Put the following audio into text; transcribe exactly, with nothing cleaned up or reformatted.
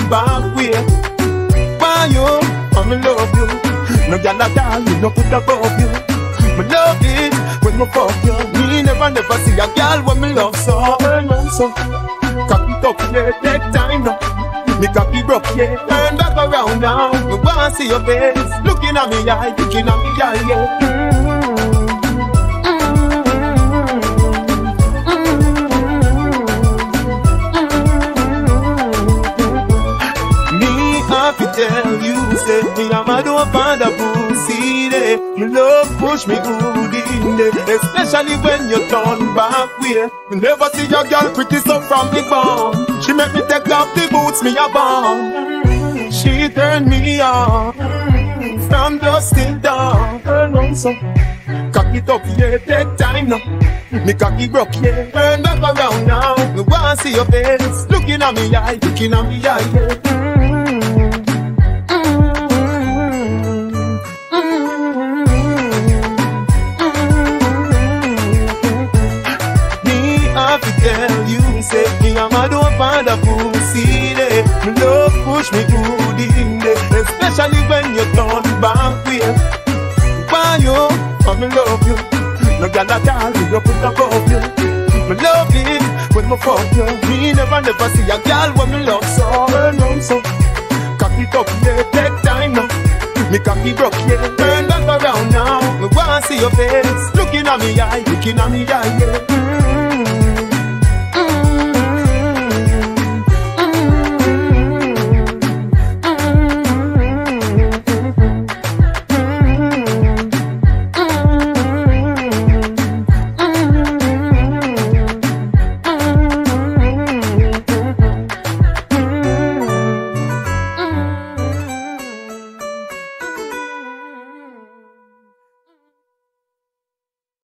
turn back way. Why you? I'm in love you. No girl at all, me no put above you. Me love it when me fuck you. Me never never see a girl when me love so. Turn on so, cock it up yeah, take time now. Me cocky broke yeah, turn back around now. Me wanna see your face, looking at me eye, looking at me eye yeah. Tell you, say me I'm a don't find a pussy there. Me love push me good in there, especially when you turn back way. Me never see your girl pretty so from me born. She make me take off the boots me a born. She turn me on from dusk till dawn. Turn on so, cock it up yeah, take time now. Me cocky broke yeah, turn back around now. Me wanna see your face, looking at me eye, looking at me eye yeah. Tell you, say me I'm a don't find a pussy there. Me love push me good in there, especially when you turn back way. Why you? I'm in love you. No girl at all, you put above you. Me love it when me fuck you. Me never never see a girl when me love so. Turn on so, cock it up yeah, take time now. Me cocky broke yeah, turn back around now. Me wanna see your face, looking at me eye, looking at me eye yeah.